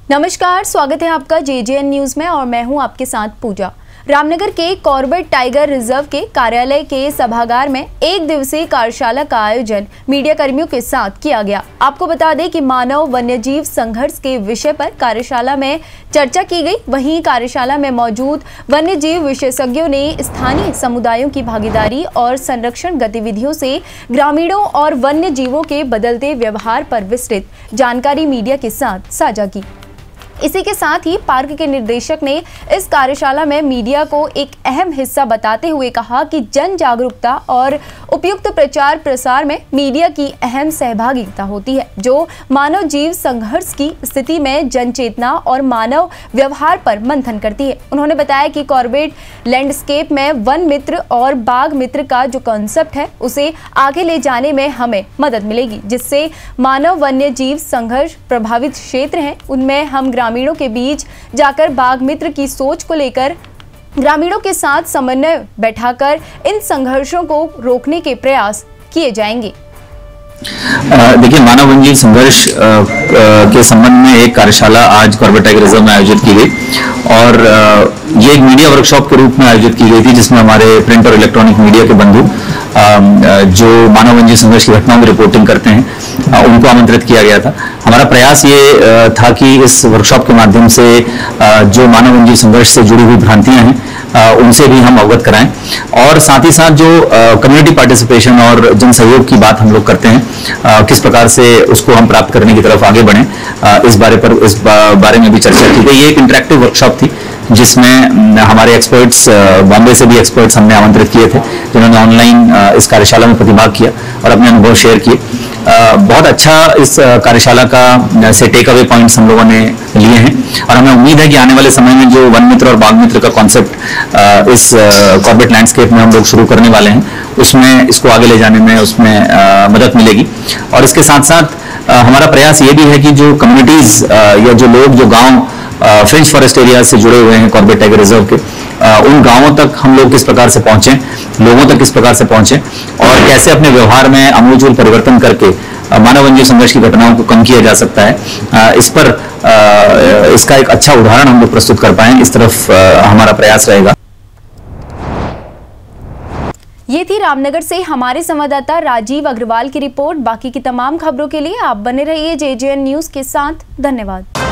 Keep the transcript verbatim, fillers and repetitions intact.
नमस्कार, स्वागत है आपका जे जे एन न्यूज में और मैं हूं आपके साथ पूजा। रामनगर के कॉर्बेट टाइगर रिजर्व के कार्यालय के सभागार में एक दिवसीय कार्यशाला का आयोजन मीडिया कर्मियों के साथ किया गया। आपको बता दें कि मानव वन्यजीव संघर्ष के विषय पर कार्यशाला में चर्चा की गई। वहीं कार्यशाला में मौजूद वन्यजीव विशेषज्ञों ने स्थानीय समुदायों की भागीदारी और संरक्षण गतिविधियों से ग्रामीणों और वन्य जीवों के बदलते व्यवहार पर विस्तृत जानकारी मीडिया के साथ साझा की। इसी के साथ ही पार्क के निदेशक ने इस कार्यशाला में मीडिया को एक अहम हिस्सा बताते हुए कहा कि जन जागरूकता और उपयुक्त प्रचार प्रसार में मीडिया की अहम सहभागिता होती है, जो मानव जीव संघर्ष की स्थिति में जन चेतना और मानव व्यवहार पर मंथन करती है। उन्होंने बताया कि कॉर्बेट लैंडस्केप में वन मित्र और बाघ मित्र का जो कॉन्सेप्ट है उसे आगे ले जाने में हमें मदद मिलेगी, जिससे मानव वन्य जीव संघर्ष प्रभावित क्षेत्र हैं उनमें हम ग्रामीणों के बीच जाकर बाघ मित्र की सोच को लेकर ग्रामीणों के साथ समन्वय बैठाकर इन संघर्षों को रोकने के प्रयास किए जाएंगे। देखिए, मानव वन्यजीव संघर्ष के संबंध में एक कार्यशाला आज कॉर्बेट टाइगर रिजर्व में आयोजित की गई और ये एक मीडिया वर्कशॉप के रूप में आयोजित की गई थी, जिसमें हमारे प्रिंट और इलेक्ट्रॉनिक मीडिया के बंधु जो मानव वन्यजीव संघर्ष की घटनाओं की रिपोर्टिंग करते हैं उनको आमंत्रित किया गया था। हमारा प्रयास ये था कि इस वर्कशॉप के माध्यम से जो मानव वन्यजीव संघर्ष से जुड़ी हुई भ्रांतियां हैं उनसे भी हम अवगत कराएं और साथ ही साथ जो कम्युनिटी पार्टिसिपेशन और जन सहयोग की बात हम लोग करते हैं, किस प्रकार से उसको हम प्राप्त करने की तरफ आगे बढ़ें, इस बारे पर इस बारे में भी चर्चा की गई। ये एक इंटरेक्टिव वर्कशॉप थी जिसमें हमारे एक्सपर्ट्स, बॉम्बे से भी एक्सपर्ट्स हमने आमंत्रित किए थे, जिन्होंने ऑनलाइन इस कार्यशाला में प्रतिभाग किया और अपने अनुभव शेयर किए। बहुत अच्छा इस कार्यशाला का से टेक अवे पॉइंट्स हम लोगों ने लिए हैं और हमें उम्मीद है कि आने वाले समय में जो वन मित्र और बाघ मित्र का कॉन्सेप्ट इस कॉर्बेट लैंडस्केप में हम लोग शुरू करने वाले हैं, उसमें इसको आगे ले जाने में उसमें मदद मिलेगी। और इसके साथ साथ हमारा प्रयास ये भी है कि जो कम्युनिटीज या जो लोग जो गाँव फ्रिंज फॉरेस्ट एरिया से जुड़े हुए हैं कॉर्बेट टाइगर रिजर्व के, उन गांवों तक हम लोग किस प्रकार से पहुंचे, लोगों तक किस प्रकार से पहुंचे और कैसे अपने व्यवहार में आमूलचूल परिवर्तन करके मानव वन्यजीव संघर्ष की घटनाओं को कम किया जा सकता है, इस पर इसका एक अच्छा उदाहरण हम लोग प्रस्तुत कर पाएं, इस तरफ हमारा प्रयास रहेगा। ये थी रामनगर से हमारे संवाददाता राजीव अग्रवाल की रिपोर्ट। बाकी की तमाम खबरों के लिए आप बने रहिए जे जे एन न्यूज के साथ। धन्यवाद।